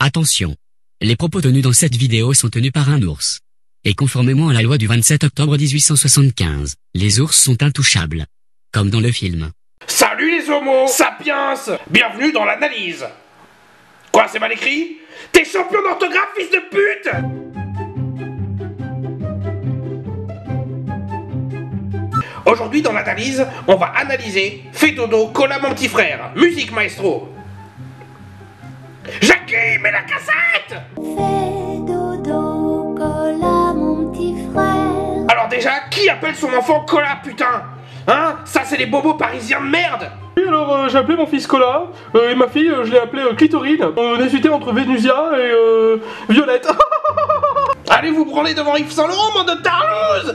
Attention. Les propos tenus dans cette vidéo sont tenus par un ours. Et conformément à la loi du 27 octobre 1875, les ours sont intouchables. Comme dans le film. Salut les homos sapiens. Bienvenue dans l'analyse. Quoi, c'est mal écrit? T'es champion d'orthographe, fils de pute! Aujourd'hui dans l'analyse, on va analyser Fais dodo, colla mon petit frère. Musique maestro. Jackie, mets la cassette! Fais dodo, colla mon petit frère. Alors déjà, qui appelle son enfant Cola, putain? Hein? Ça c'est les bobos parisiens de merde! Oui, alors j'ai appelé mon fils Cola, et ma fille, je l'ai appelée Clitorine. On hésitait entre Vénusia et Violette. Allez vous branler devant Yves Saint Laurent, monde de tarlouse!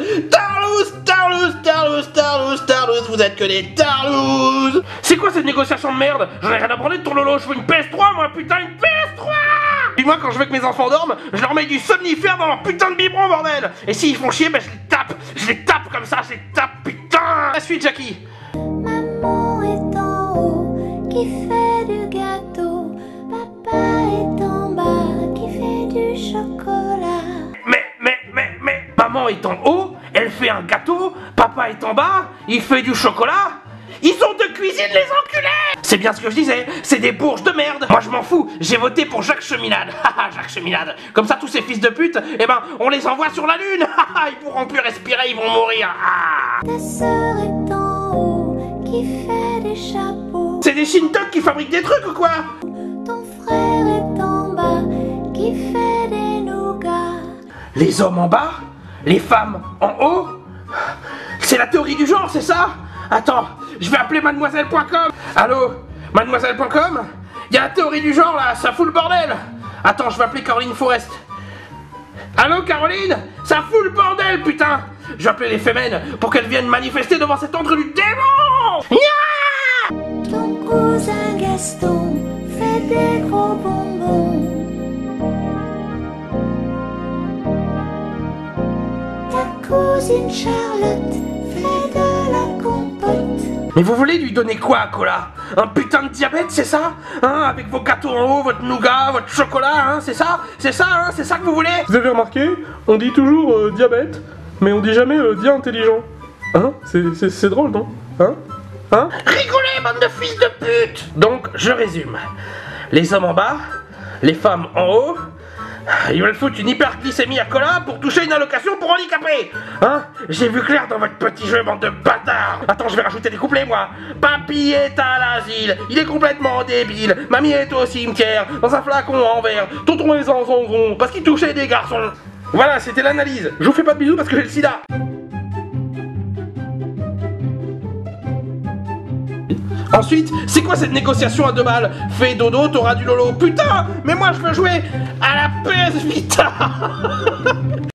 Tarlouse, vous êtes que des tarlouses! C'est quoi cette négociation de merde? J'en ai rien à branler de ton lolo, je veux une PS3 moi, putain, une PS3! Puis moi quand je veux que mes enfants dorment, je leur mets du somnifère dans leur putain de biberon, bordel! Et s'ils font chier, ben je les tape comme ça, je les tape, putain! La suite, Jackie! Maman est en haut, qui fait du gâteau. Papa est en bas, qui fait du chocolat. Mais, maman est en haut, elle fait un gâteau, papa est en bas, il fait du chocolat. Ils ont de cuisine, les enculés! C'est bien ce que je disais, c'est des bourges de merde. Moi je m'en fous, j'ai voté pour Jacques Cheminade. Haha, Jacques Cheminade. Comme ça tous ces fils de pute, eh ben on les envoie sur la lune. Haha, ils pourront plus respirer, ils vont mourir. Ta sœur est en haut, qui fait des chapeaux. C'est des Shintok qui fabriquent des trucs ou quoi? Ton frère est en bas, qui fait des nougats. Les hommes en bas, les femmes en haut. C'est la théorie du genre, c'est ça? Attends, je vais appeler mademoiselle.com. Allô, mademoiselle.com? Y'a la théorie du genre là, ça fout le bordel. Attends, je vais appeler Caroline Forest. Allô Caroline? Ça fout le bordel, putain. Je vais appeler les femmes pour qu'elles viennent manifester devant cet antre du démon. Nya! Ton cousin Gaston fait des gros bonbons. Ta cousine Charlotte fait de la compote. Mais vous voulez lui donner quoi à Cola? Un putain de diabète, c'est ça? Hein? Avec vos gâteaux en haut, votre nougat, votre chocolat, hein? C'est ça? C'est ça, hein? C'est ça que vous voulez? Vous avez remarqué, on dit toujours diabète, mais on dit jamais dia intelligent. Hein? C'est drôle, non? Hein? Rigolez, bande de fils de pute! Donc, je résume. Les hommes en bas, les femmes en haut, ils veulent foutre une hyperglycémie à Cola pour toucher une allocation pour handicapés. Hein? J'ai vu clair dans votre petit jeu, bande de bâtards. Attends, je vais rajouter des couplets, moi. Papy est à l'asile, il est complètement débile. Mamie est au cimetière, dans un flacon en verre. Tonton est en zonzon, parce qu'il touchait des garçons. Voilà, c'était l'analyse. Je vous fais pas de bisous parce que j'ai le sida. Ensuite, c'est quoi cette négociation à 2 balles? Fais dodo, t'auras du lolo. Putain, mais moi je veux jouer à la PS Vita.